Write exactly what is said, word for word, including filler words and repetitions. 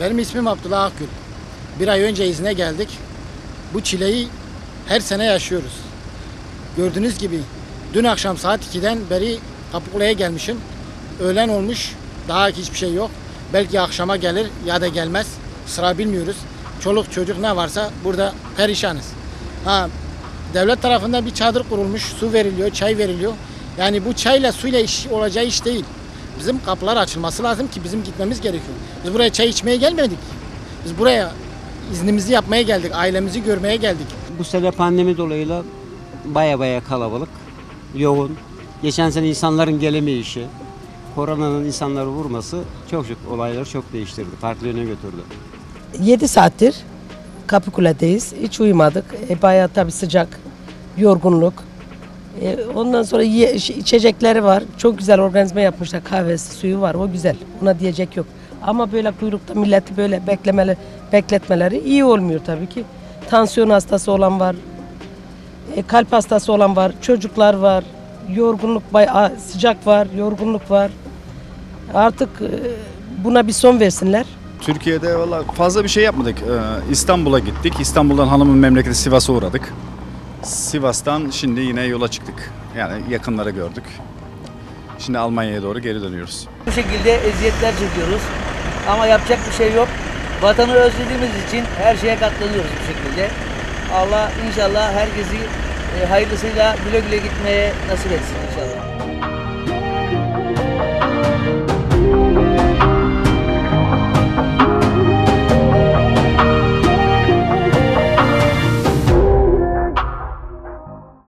Benim ismim Abdullah Akgül. Bir ay önce izne geldik. Bu çileyi her sene yaşıyoruz. Gördüğünüz gibi dün akşam saat ikiden beri Kapıkule'ye gelmişim. Öğlen olmuş, daha hiçbir şey yok. Belki akşama gelir ya da gelmez. Sıra bilmiyoruz. Çoluk çocuk ne varsa burada perişanız. Ha, devlet tarafından bir çadır kurulmuş, su veriliyor, çay veriliyor. Yani bu çayla suyla iş olacağı iş değil. Bizim kapılar açılması lazım ki bizim gitmemiz gerekiyor. Biz buraya çay içmeye gelmedik. Biz buraya iznimizi yapmaya geldik, ailemizi görmeye geldik. Bu sene pandemi dolayıyla baya baya kalabalık, yoğun. Geçen sene insanların gelemeyişi, koronanın insanları vurması çok çok olayları çok değiştirdi, farklı yöne götürdü. yedi saattir Kapıkule'deyiz. Hiç uyumadık. E, bayağı tabii sıcak, yorgunluk. E, ondan sonra ye, içecekleri var. Çok güzel organizma yapmışlar. Kahvesi, suyu var. O güzel. Ona diyecek yok. Ama böyle kuyrukta milleti böyle beklemeli, bekletmeleri iyi olmuyor tabii ki. Tansiyon hastası olan var. E, kalp hastası olan var. Çocuklar var. Yorgunluk, bayağı sıcak var. Yorgunluk var. Artık e, buna bir son versinler. Türkiye'de valla fazla bir şey yapmadık. Ee, İstanbul'a gittik. İstanbul'dan hanımın memleketi Sivas'a uğradık. Sivas'tan şimdi yine yola çıktık. Yani yakınları gördük. Şimdi Almanya'ya doğru geri dönüyoruz. Bu şekilde eziyetler çekiyoruz. Ama yapacak bir şey yok. Vatanı özlediğimiz için her şeye katlanıyoruz bu şekilde. Allah inşallah herkesi e, hayırlısıyla güle güle gitmeye nasip etsin inşallah.